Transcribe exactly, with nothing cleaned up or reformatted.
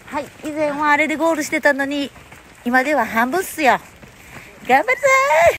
はい、以前はあれでゴールしてたのに、今では半分っすよ。頑張るぞー。